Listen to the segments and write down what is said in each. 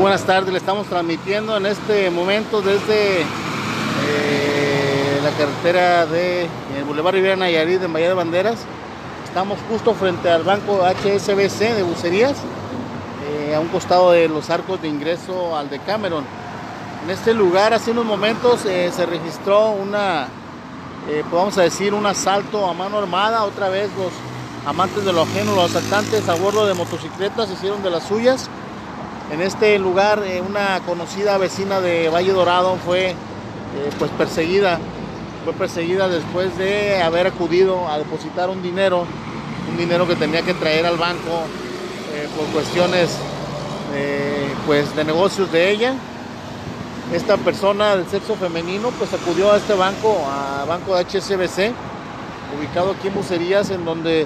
buenas tardes, le estamos transmitiendo en este momento desde la carretera de el Boulevard Riviera Nayarit en Bahía de Banderas. Estamos justo frente al banco HSBC de Bucerías, a un costado de los arcos de ingreso al Decameron. En este lugar hace unos momentos se registró podemos decir, un asalto a mano armada. Otra vez los amantes de lo ajeno, los asaltantes a bordo de motocicletas hicieron de las suyas. En este lugar una conocida vecina de Valle Dorado fue perseguida. Fue perseguida después de haber acudido a depositar un dinero que tenía que traer al banco por cuestiones de negocios de ella. Esta persona del sexo femenino acudió a este banco de HSBC, ubicado aquí en Bucerías, en donde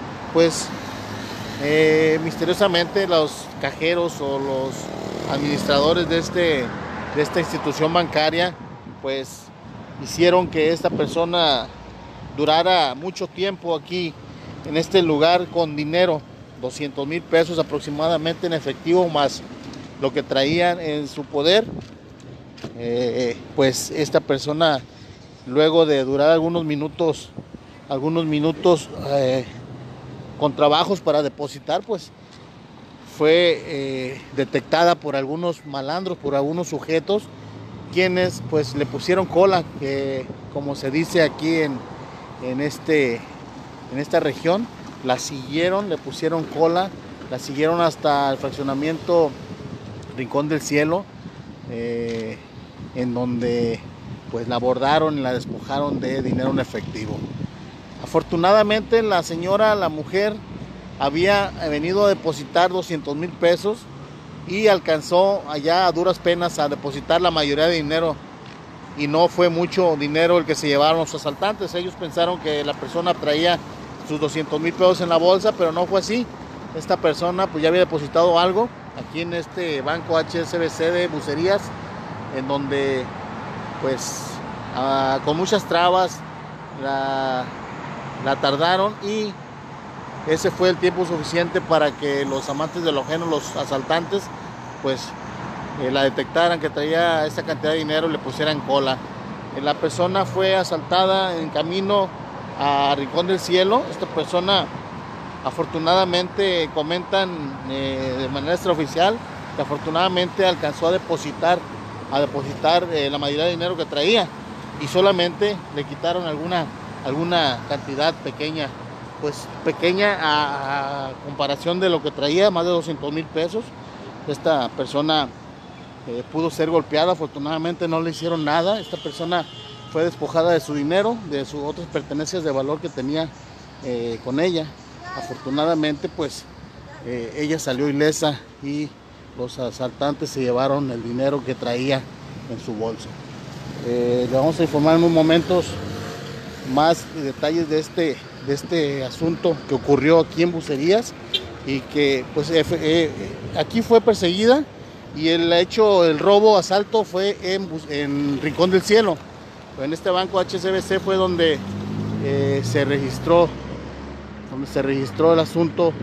misteriosamente los cajeros o los administradores de esta institución bancaria hicieron que esta persona durara mucho tiempo aquí en este lugar con dinero, 200,000 pesos aproximadamente en efectivo, más lo que traían en su poder. Esta persona, luego de durar algunos minutos con trabajos para depositar, fue detectada por algunos malandros, por algunos sujetos, quienes le pusieron cola, que como se dice aquí en esta región, la siguieron, le pusieron cola, la siguieron hasta el fraccionamiento Rincón del Cielo, en donde la abordaron y la despojaron de dinero en efectivo. Afortunadamente la mujer había venido a depositar 200,000 pesos y alcanzó allá a duras penas a depositar la mayoría de dinero, y no fue mucho dinero el que se llevaron los asaltantes. Ellos pensaron que la persona traía sus 200,000 pesos en la bolsa, pero no fue así. Esta persona ya había depositado algo aquí en este banco HSBC de Bucerías, en donde con muchas trabas la tardaron, y ese fue el tiempo suficiente para que los amantes de lo ajeno, los asaltantes, la detectaran que traía esta cantidad de dinero y le pusieran cola. La persona fue asaltada en camino a Rincón del Cielo. Esta persona, afortunadamente, comentan de manera extraoficial que afortunadamente alcanzó a depositar la mayoría de dinero que traía, y solamente le quitaron alguna cantidad pequeña, pequeña a comparación de lo que traía, más de 200,000 pesos. Esta persona pudo ser golpeada, afortunadamente no le hicieron nada. Esta persona fue despojada de su dinero, de sus otras pertenencias de valor que tenía con ella. Afortunadamente ella salió ilesa, y los asaltantes se llevaron el dinero que traía en su bolsa. Le vamos a informar en unos momentos más detalles de este asunto que ocurrió aquí en Bucerías, y que aquí fue perseguida, y el robo, asalto fue en Rincón del Cielo. En este banco HSBC fue donde se registró el asunto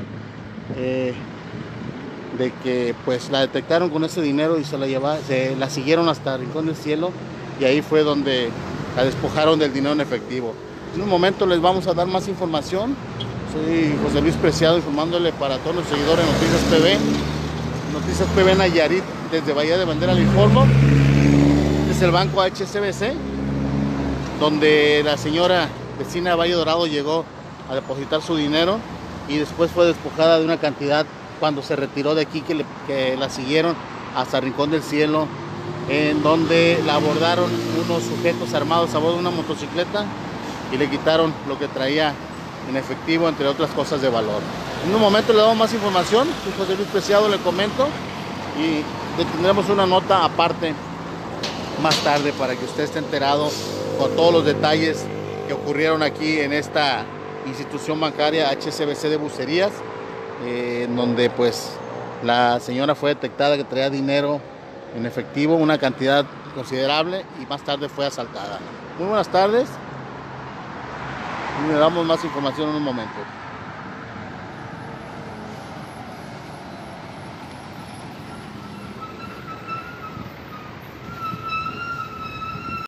de que la detectaron con ese dinero y se la siguieron hasta Rincón del Cielo, y ahí fue donde la despojaron del dinero en efectivo. En un momento les vamos a dar más información. Soy José Luis Preciado, informándole para todos los seguidores de Noticias PB Nayarit, desde Bahía de Banderas le informo. Este es el banco HSBC, donde la señora vecina de Valle Dorado llegó a depositar su dinero, y después fue despojada de una cantidad cuando se retiró de aquí, que la siguieron hasta Rincón del Cielo, en donde la abordaron unos sujetos armados a bordo de una motocicleta y le quitaron lo que traía en efectivo, entre otras cosas de valor. En un momento le damos más información. Soy José Luis Preciado, le comento, y tendremos una nota aparte más tarde para que usted esté enterado con todos los detalles que ocurrieron aquí en esta institución bancaria HSBC de Bucerías, en donde la señora fue detectada que traía dinero en efectivo, una cantidad considerable, y más tarde fue asaltada. Muy buenas tardes, y le damos más información en un momento.